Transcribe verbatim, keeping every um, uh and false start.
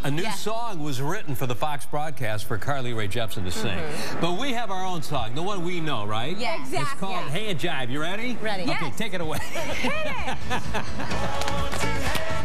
A new Yeah. song was written for the Fox broadcast for Carly Rae Jepsen to sing. Mm-hmm. But we have our own song, the one we know, right? Yeah, exactly. It's called Hey and Jive. You ready? Ready. Okay, Yes. take it away. Hit it!